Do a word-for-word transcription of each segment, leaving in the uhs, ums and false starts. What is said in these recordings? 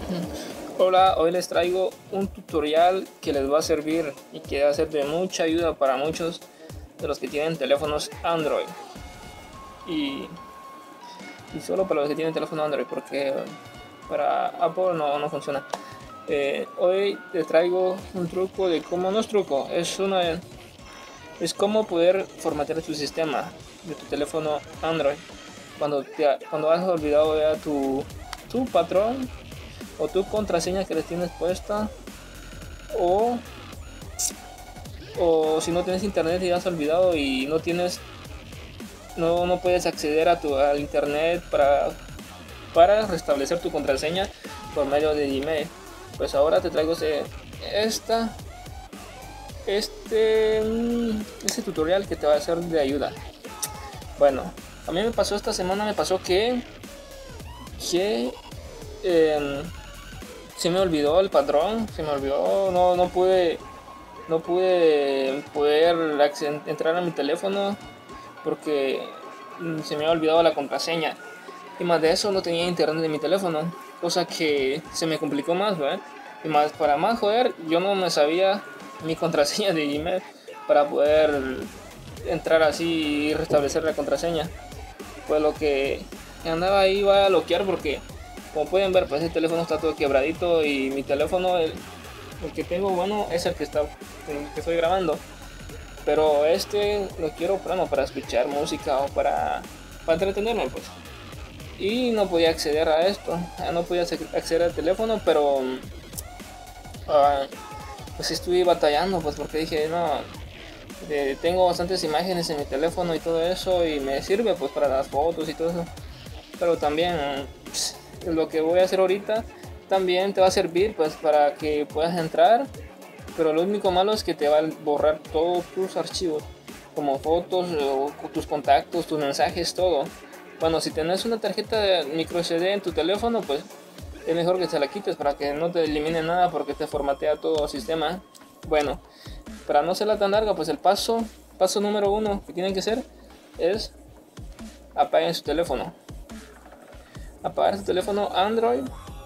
Hola, hoy les traigo un tutorial que les va a servir y que va a ser de mucha ayuda para muchos de los que tienen teléfonos Android y, y solo para los que tienen teléfono Android, porque para Apple no, no funciona. Eh, hoy les traigo un truco de cómo, no es truco, es una es cómo poder formatear tu sistema de tu teléfono Android cuando te, cuando has olvidado ya tu tu patrón o tu contraseña que le tienes puesta, o, o si no tienes internet y has olvidado y no tienes no, no puedes acceder a tu al internet para, para restablecer tu contraseña por medio de Gmail. Pues ahora te traigo este, esta este este tutorial que te va a ser de ayuda. Bueno, a mí me pasó esta semana, me pasó que que eh, se me olvidó el patrón, se me olvidó, no, no pude, no pude poder entrar a mi teléfono porque se me había olvidado la contraseña. Y más de eso, no tenía internet en mi teléfono, cosa que se me complicó más, ¿verdad? Y más, para más joder, yo no me sabía mi contraseña de Gmail para poder entrar así y restablecer la contraseña. Pues lo que andaba ahí iba a bloquear porque, como pueden ver, pues el teléfono está todo quebradito y mi teléfono, el, el que tengo bueno, es el que está, el que estoy grabando. Pero este lo quiero bueno, para escuchar música o para, para entretenerme, pues. Y no podía acceder a esto, no podía acceder al teléfono, pero uh, pues estuve batallando, pues porque dije, no, eh, tengo bastantes imágenes en mi teléfono y todo eso y me sirve pues para las fotos y todo eso. Pero también pues, lo que voy a hacer ahorita también te va a servir pues para que puedas entrar, pero lo único malo es que te va a borrar todos tus archivos, como fotos, o tus contactos, tus mensajes, todo. Bueno, si tenés una tarjeta de micro S D en tu teléfono, pues es mejor que se la quites para que no te elimine nada porque te formatea todo el sistema. Bueno, para no hacerla tan larga, pues el paso, paso número uno que tienen que hacer es apaguen su teléfono. Apagar su teléfono Android.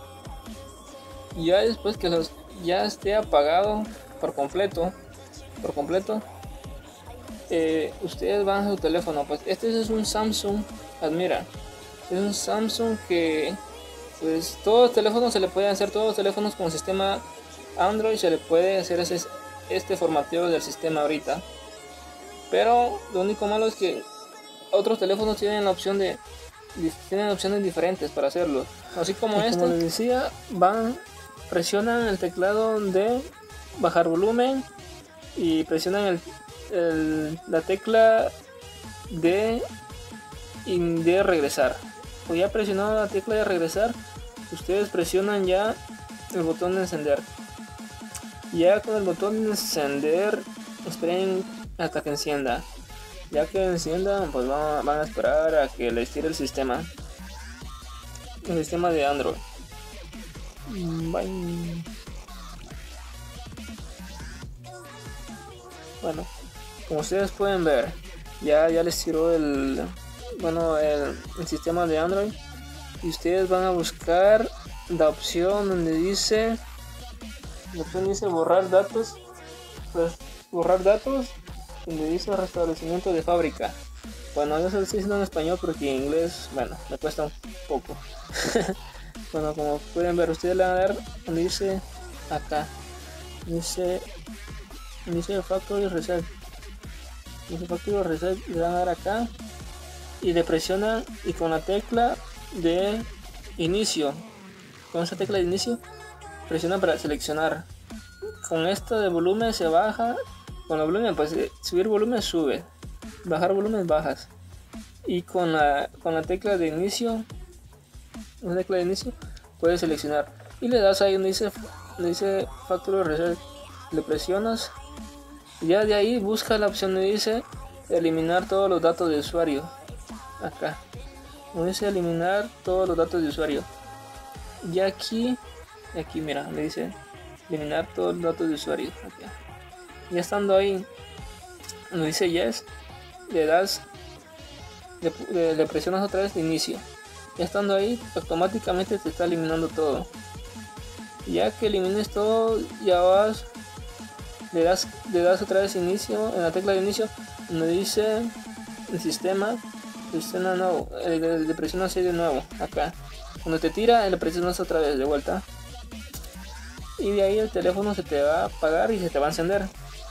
Y ya después que los, ya esté apagado por completo, por completo, eh, ustedes van a su teléfono. Pues este es un Samsung Admira. Es un Samsung que, pues todos los teléfonos se le pueden hacer, todos los teléfonos con sistema Android se le puede hacer ese, este formateo del sistema ahorita. Pero lo único malo es que otros teléfonos tienen la opción de tienen opciones diferentes para hacerlo. Así como y este, como les decía, van, presionan el teclado de bajar volumen y presionan el, el, la tecla de, de regresar. O ya presionado la tecla de regresar, ustedes presionan ya el botón de encender. Ya con el botón de encender, esperen hasta que encienda. Ya que encienda, pues van, van a esperar a que les tire el sistema. El sistema de Android. Bye. Bueno, como ustedes pueden ver, ya, ya les tiró el, bueno, el, el sistema de Android. Y ustedes van a buscar la opción donde dice, la opción dice borrar datos, pues borrar datos, donde dice restablecimiento de fábrica. Bueno, yo se lo estoy diciendo en español porque en inglés, bueno, me cuesta un poco. Bueno, como pueden ver, ustedes le van a dar donde dice acá, dice, dice factory reset, dice factory reset, le van a dar acá y le presionan y con la tecla de inicio, con esa tecla de inicio, presionan para seleccionar. Con esto de volumen se baja. Con el volumen, pues subir volumen sube, bajar volumen bajas, y con la, con la tecla de inicio, la tecla de inicio puedes seleccionar y le das ahí donde dice, donde dice Factory Reset, le presionas y ya de ahí busca la opción donde dice eliminar todos los datos de usuario. Acá donde dice eliminar todos los datos de usuario, y aquí, aquí mira, le dice eliminar todos los datos de usuario. Acá. Ya estando ahí, donde dice yes, le das, le, le, le presionas otra vez de inicio. Ya estando ahí, automáticamente te está eliminando todo. Ya que elimines todo, ya vas, le das, le das otra vez inicio, en la tecla de inicio, donde dice el sistema, sistema nuevo, le, le presionas así de nuevo, acá. Cuando te tira, le presionas otra vez de vuelta. Y de ahí el teléfono se te va a apagar y se te va a encender.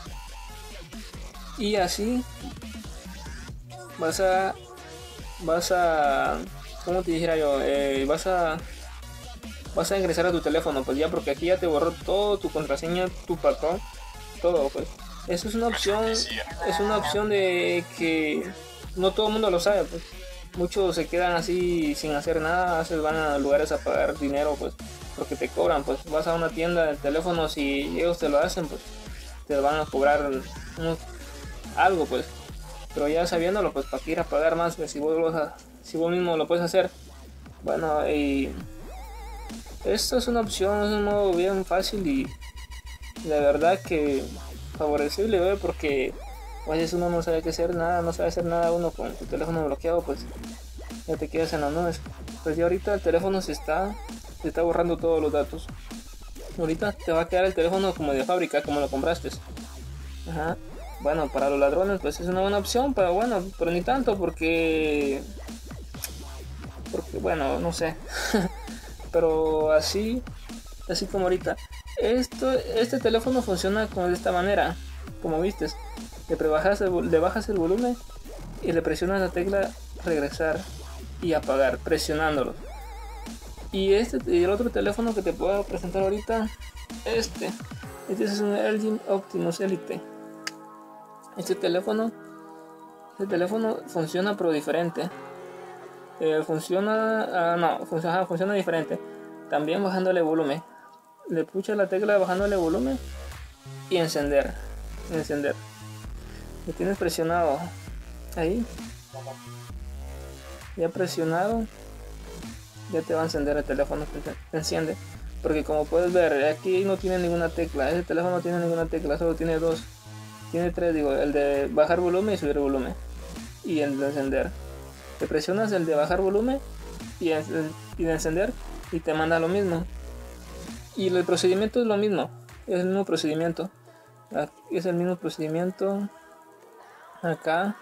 Y así vas a, vas a, ¿cómo te dijera yo? Eh, vas a, vas a ingresar a tu teléfono, pues ya, porque aquí ya te borró todo, tu contraseña, tu patrón, todo, pues. Eso es una opción, es una opción de que no todo el mundo lo sabe, pues. Muchos se quedan así sin hacer nada, a veces van a lugares a pagar dinero, pues, porque te cobran, pues. Vas a una tienda de teléfonos y ellos te lo hacen, pues, te van a cobrar unos, algo, pues. Pero ya sabiéndolo, pues, para que ir a pagar más, pues, si vos, lo, si vos mismo lo puedes hacer. Bueno, y esto es una opción, es un modo bien fácil y la verdad que favorecible, ¿ve? Porque a veces uno no sabe qué hacer, nada, no sabe hacer nada uno con tu teléfono bloqueado, pues ya te quedas en las nubes. Pues ya ahorita el teléfono se está, se está borrando todos los datos. Ahorita te va a quedar el teléfono como de fábrica, como lo compraste. Ajá. Bueno, para los ladrones pues es una buena opción, pero bueno, pero ni tanto porque... Porque bueno, no sé. Pero así, así como ahorita. Esto, este teléfono funciona como de esta manera, como vistes. Le, bajas el, le bajas el volumen y le presionas la tecla regresar y apagar, presionándolo. Y este y el otro teléfono que te puedo presentar ahorita, este, este es un L G Optimus Elite. Este teléfono, este teléfono funciona pero diferente. Eh, funciona, uh, no, funciona, funciona diferente. También bajándole volumen. Le pucha la tecla bajándole volumen y encender, encender. Lo tienes presionado ahí, ya presionado, ya te va a encender el teléfono, te enciende. Porque como puedes ver, aquí no tiene ninguna tecla, ese teléfono no tiene ninguna tecla, solo tiene dos, tiene tres, digo, el de bajar volumen y subir volumen, y el de encender. Te presionas el de bajar volumen y, y de encender y te manda lo mismo. Y el procedimiento es lo mismo, es el mismo procedimiento, es el mismo procedimiento. Acá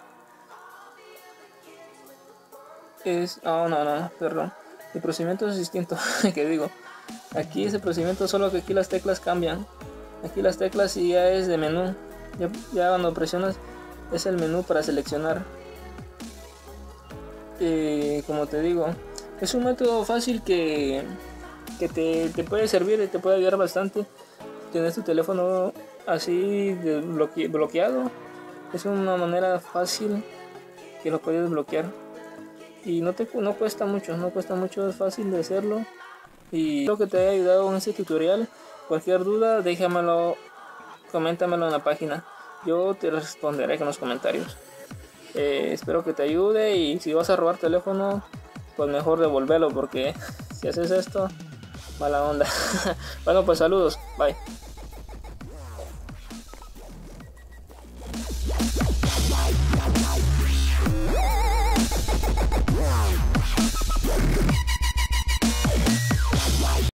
es, oh no, no, perdón, el procedimiento es distinto, que digo, aquí es el procedimiento, solo que aquí las teclas cambian, aquí las teclas y ya es de menú, ya, ya cuando presionas es el menú para seleccionar. Eh, como te digo, es un método fácil que, que te, te puede servir y te puede ayudar bastante. Tienes tu teléfono así de bloque, bloqueado, es una manera fácil que lo puedes bloquear y no te no cuesta mucho, no cuesta mucho, es fácil de hacerlo. Y espero que te haya ayudado en este tutorial. Cualquier duda déjamelo, coméntamelo en la página, yo te responderé con los comentarios. Eh, espero que te ayude y si vas a robar teléfono, pues mejor devolverlo, porque si haces esto, mala onda. Bueno, pues saludos, bye.